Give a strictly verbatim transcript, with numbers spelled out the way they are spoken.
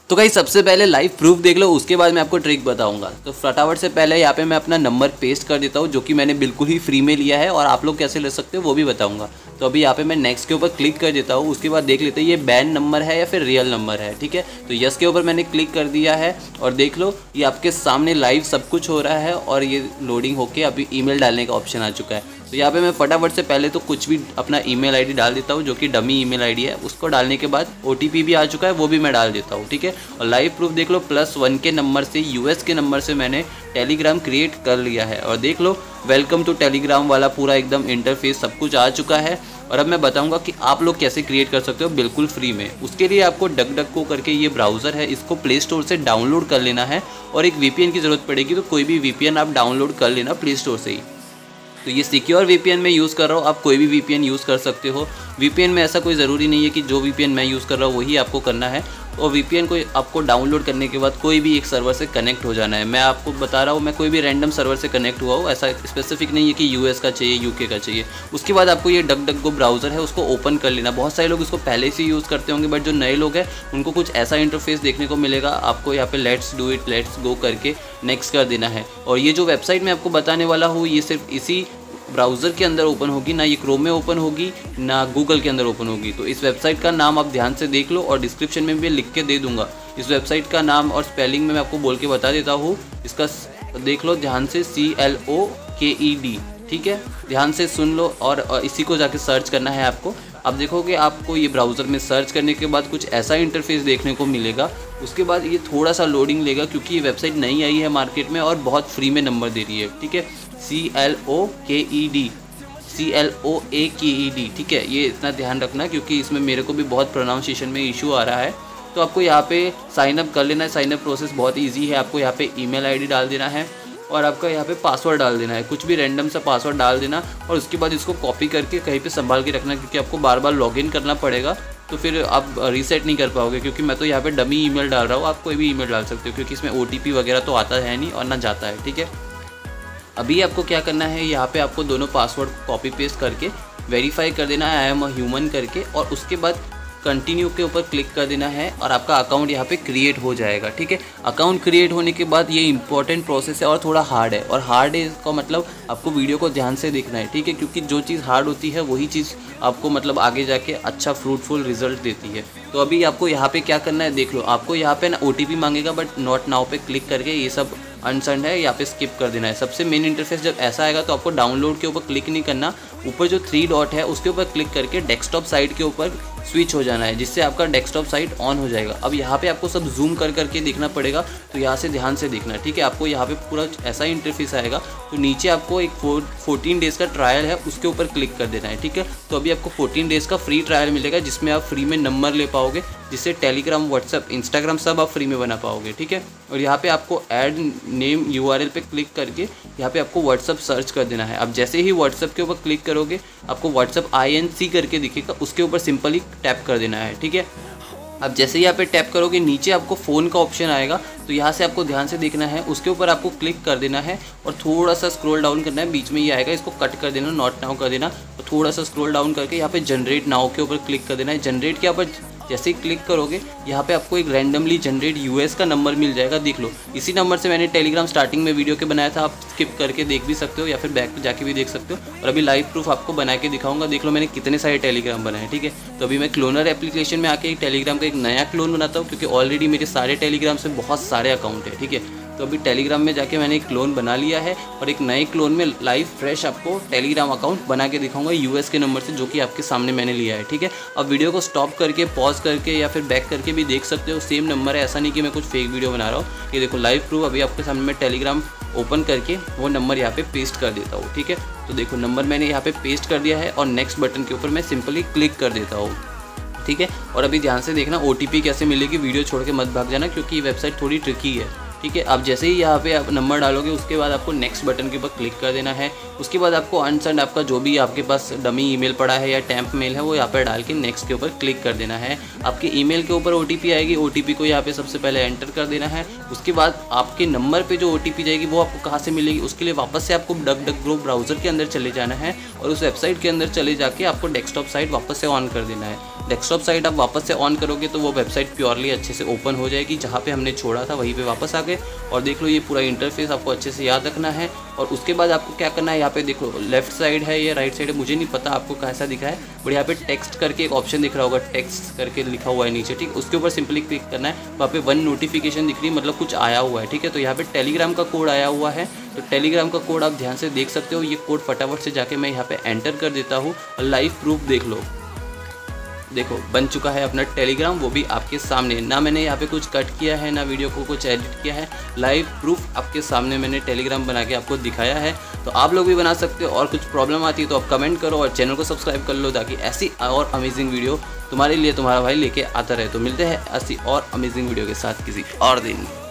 तो गाइस सबसे पहले लाइव प्रूफ देख लो, उसके बाद मैं आपको ट्रिक बताऊंगा। तो फटाफट से पहले यहाँ पे मैं अपना नंबर पेस्ट कर देता हूँ, जो कि मैंने बिल्कुल ही फ्री में लिया है, और आप लोग कैसे ले सकते हो वो भी बताऊंगा। तो अभी यहाँ पे मैं नेक्स्ट के ऊपर क्लिक कर देता हूँ। उसके बाद देख लेते हैं ये बैन नंबर है या फिर रियल नंबर है। ठीक है, तो यस के ऊपर मैंने क्लिक कर दिया है और देख लो ये आपके सामने लाइव सब कुछ हो रहा है और ये लोडिंग होके अभी ईमेल डालने का ऑप्शन आ चुका है। तो यहाँ पे मैं फटाफट से पहले तो कुछ भी अपना ईमेल आईडी डाल देता हूँ, जो कि डमी ईमेल आईडी है। उसको डालने के बाद ओटीपी भी आ चुका है, वो भी मैं डाल देता हूँ। ठीक है, और लाइव प्रूफ देख लो, प्लस वन के नंबर से यूएस के नंबर से मैंने टेलीग्राम क्रिएट कर लिया है। और देख लो वेलकम टू टेलीग्राम वाला पूरा एकदम इंटरफेस सब कुछ आ चुका है। और अब मैं बताऊंगा कि आप लोग कैसे क्रिएट कर सकते हो बिल्कुल फ्री में। उसके लिए आपको डक डक को करके ये ब्राउज़र है, इसको प्ले स्टोर से डाउनलोड कर लेना है, और एक वीपीएन की ज़रूरत पड़ेगी। तो कोई भी वीपीएन आप डाउनलोड कर लेना प्ले स्टोर से ही। तो ये सिक्योर वीपीएन मैं यूज़ कर रहा हूँ, आप कोई भी वीपीएन यूज़ कर सकते हो। वीपीएन में ऐसा कोई ज़रूरी नहीं है कि जो वीपीएन मैं यूज़ कर रहा हूँ वही आपको करना है। और वीपीएन को आपको डाउनलोड करने के बाद कोई भी एक सर्वर से कनेक्ट हो जाना है। मैं आपको बता रहा हूँ, मैं कोई भी रैंडम सर्वर से कनेक्ट हुआ हूँ, ऐसा स्पेसिफिक नहीं है कि यूएस का चाहिए यूके का चाहिए। उसके बाद आपको ये डक डक गो ब्राउज़र है उसको ओपन कर लेना। बहुत सारे लोग इसको पहले से यूज़ करते होंगे, बट जो नए लोग हैं उनको कुछ ऐसा इंटरफेस देखने को मिलेगा। आपको यहाँ पे let's do it let's go करके नेक्स्ट कर देना है। और ये जो वेबसाइट मैं आपको बताने वाला हूँ ये सिर्फ इसी ब्राउज़र के अंदर ओपन होगी, ना ये क्रोम में ओपन होगी ना गूगल के अंदर ओपन होगी। तो इस वेबसाइट का नाम आप ध्यान से देख लो, और डिस्क्रिप्शन में भी लिख के दे दूंगा इस वेबसाइट का नाम, और स्पेलिंग में मैं आपको बोल के बता देता हूँ। इसका देख लो ध्यान से, सी एल ओ के ई डी। ठीक है, ध्यान से सुन लो, और इसी को जाके सर्च करना है आपको। अब देखोगे आपको ये ब्राउज़र में सर्च करने के बाद कुछ ऐसा इंटरफेस देखने को मिलेगा। उसके बाद ये थोड़ा सा लोडिंग लेगा, क्योंकि ये वेबसाइट नई आई है मार्केट में और बहुत फ्री में नंबर दे रही है। ठीक है, सी एल ओ के E D, C L O ए के ई डी। ठीक है, ये इतना ध्यान रखना, क्योंकि इसमें मेरे को भी बहुत प्रोनाउंसिएशन में इशू आ रहा है। तो आपको यहाँ पे साइन अप कर लेना है। साइन अप प्रोसेस बहुत इजी है। आपको यहाँ पे ईमेल आईडी डाल देना है, और आपका यहाँ पे पासवर्ड डाल देना है। कुछ भी रैंडम सा पासवर्ड डाल देना, और उसके बाद इसको कॉपी करके कहीं पे संभाल के रखना, क्योंकि आपको बार बार लॉगिन करना पड़ेगा। तो फिर आप रीसेट नहीं कर पाओगे, क्योंकि मैं तो यहाँ पे डमी ईमेल डाल रहा हूँ। आप कोई भी ईमेल डाल सकते हो, क्योंकि इसमें ओटीपी वगैरह तो आता है नहीं और ना जाता है। ठीक है, अभी आपको क्या करना है, यहाँ पे आपको दोनों पासवर्ड कॉपी पेस्ट करके वेरीफाई कर देना है, आई एम अ ह्यूमन करके, और उसके बाद कंटिन्यू के ऊपर क्लिक कर देना है, और आपका अकाउंट यहाँ पे क्रिएट हो जाएगा। ठीक है, अकाउंट क्रिएट होने के बाद ये इंपॉर्टेंट प्रोसेस है और थोड़ा हार्ड है। और हार्ड है इसका मतलब आपको वीडियो को ध्यान से देखना है। ठीक है, क्योंकि जो चीज़ हार्ड होती है वही चीज़ आपको मतलब आगे जाके अच्छा फ्रूटफुल रिजल्ट देती है। तो अभी आपको यहाँ पे क्या करना है देख लो। आपको यहाँ पे ना ओ टी पी मांगेगा, बट नॉट नाउ पे क्लिक करके ये सब अनसेंड है यहाँ पे स्किप कर देना है। सबसे मेन इंटरफेस जब ऐसा आएगा तो आपको डाउनलोड के ऊपर क्लिक नहीं करना, ऊपर जो थ्री डॉट है उसके ऊपर क्लिक करके डेस्कटॉप साइट के ऊपर स्विच हो जाना है, जिससे आपका डेस्कटॉप साइट ऑन हो जाएगा। अब यहाँ पे आपको सब जूम कर करके देखना पड़ेगा, तो यहाँ से ध्यान से देखना। ठीक है, आपको यहाँ पे पूरा ऐसा इंटरफेस आएगा। तो नीचे आपको एक फोर्टीन डेज़ का ट्रायल है, उसके ऊपर क्लिक कर देना है। ठीक है, तो अभी आपको फोर्टीन डेज़ का फ्री ट्रायल मिलेगा, जिसमें आप फ्री में नंबर ले पाओगे, जिससे टेलीग्राम, व्हाट्सएप, इंस्टाग्राम सब आप फ्री में बना पाओगे। ठीक है, और यहाँ पे आपको ऐड नेम यूआरएल पे क्लिक करके यहाँ पे आपको व्हाट्सएप सर्च कर देना है। अब जैसे ही व्हाट्सएप के ऊपर क्लिक करोगे आपको व्हाट्सएप आई एन सी करके दिखेगा, उसके ऊपर सिंपली टैप कर देना है। ठीक है, अब जैसे ही यहाँ पे टैप करोगे नीचे आपको फ़ोन का ऑप्शन आएगा, तो यहाँ से आपको ध्यान से देखना है, उसके ऊपर आपको क्लिक कर देना है और थोड़ा सा स्क्रॉल डाउन करना है। बीच में ये आएगा, इसको कट कर देना, नॉट नाउ कर देना, और थोड़ा सा स्क्रॉल डाउन करके यहाँ पे जनरेट नाउ के ऊपर क्लिक कर देना है। जनरेट के ऊपर जैसे ही क्लिक करोगे यहाँ पे आपको एक रैंडमली जनरेट यूएस का नंबर मिल जाएगा। देख लो, इसी नंबर से मैंने टेलीग्राम स्टार्टिंग में वीडियो के बनाया था, आप स्किप करके देख भी सकते हो या फिर बैक पे जाके भी देख सकते हो। और अभी लाइव प्रूफ आपको बना के दिखाऊंगा। देख लो मैंने कितने सारे टेलीग्राम बनाए। ठीक है, तो अभी मैं क्लोनर एप्लीकेशन में आके एक टेलीग्राम का एक नया क्लोन बनाता हूँ, क्योंकि ऑलरेडी मेरे सारे टेलीग्राम से बहुत सारे अकाउंट है। ठीक है, तो अभी टेलीग्राम में जाके मैंने एक क्लोन बना लिया है, और एक नए क्लोन में लाइव फ्रेश आपको टेलीग्राम अकाउंट बना के दिखाऊंगा यूएस के नंबर से, जो कि आपके सामने मैंने लिया है। ठीक है, अब वीडियो को स्टॉप करके, पॉज करके या फिर बैक करके भी देख सकते हो, सेम नंबर है, ऐसा नहीं कि मैं कुछ फेक वीडियो बना रहा हूँ। ये देखो लाइव प्रूफ, अभी आपके सामने मैं टेलीग्राम ओपन करके वो नंबर यहाँ पे पेस्ट कर देता हूँ। ठीक है, तो देखो नंबर मैंने यहाँ पे पेस्ट कर दिया है, और नेक्स्ट बटन के ऊपर मैं सिंपली क्लिक कर देता हूँ। ठीक है, और अभी ध्यान से देखना ओटीपी कैसे मिलेगी, वीडियो छोड़ के मत भाग जाना, क्योंकि ये वेबसाइट थोड़ी ट्रिकी है। ठीक है, आप जैसे ही यहाँ पे आप नंबर डालोगे उसके बाद आपको नेक्स्ट बटन के ऊपर क्लिक कर देना है। उसके बाद आपको अनसेंड आपका जो भी आपके पास डमी ईमेल पड़ा है या टैंप मेल है वो यहाँ पर डाल के नेक्स्ट के ऊपर क्लिक कर देना है। आपके ईमेल के ऊपर ओटीपी आएगी, ओटीपी को यहाँ पे सबसे पहले एंटर कर देना है। उसके बाद आपके नंबर पे जो ओटीपी जाएगी वो आपको कहाँ से मिलेगी, उसके लिए वापस से आपको डक डक गो ब्राउज़र के अंदर चले जाना है, और उस वेबसाइट के अंदर चले जाके आपको डेस्कटॉप साइट वापस से ऑन कर देना है। डेस्कटॉप साइट आप वापस से ऑन करोगे तो वो वेबसाइट प्योरली अच्छे से ओपन हो जाएगी, जहाँ पे हमने छोड़ा था वहीं पे वापस आ गए। और देख लो ये पूरा इंटरफेस आपको अच्छे से याद रखना है। और उसके बाद आपको क्या करना है, यहाँ पे देखो लेफ्ट साइड है या राइट साइड है मुझे नहीं पता आपको कैसा दिखा है, बट यहाँ पे टेक्स्ट करके एक ऑप्शन दिख रहा होगा, टेक्स्ट करके लिखा हुआ है नीचे, ठीक, उसके ऊपर सिंपली क्लिक करना है। वहाँ पे वन नोटिफिकेशन दिख रही है, मतलब कुछ आया हुआ है, ठीक है। तो यहाँ पे टेलीग्राम का कोड आया हुआ है, तो टेलीग्राम का कोड आप ध्यान से देख सकते हो। ये कोड फटाफट से जाके मैं यहाँ पे एंटर कर देता हूँ और लाइव प्रूफ देख लो, देखो बन चुका है अपना टेलीग्राम, वो भी आपके सामने। ना मैंने यहाँ पे कुछ कट किया है, ना वीडियो को कुछ एडिट किया है, लाइव प्रूफ आपके सामने मैंने टेलीग्राम बना के आपको दिखाया है। तो आप लोग भी बना सकते हो। और कुछ प्रॉब्लम आती है तो आप कमेंट करो और चैनल को सब्सक्राइब कर लो, ताकि ऐसी और अमेजिंग वीडियो तुम्हारे लिए तुम्हारा भाई लेके आता रहे। तो मिलते हैं ऐसी और अमेजिंग वीडियो के साथ किसी और दिन।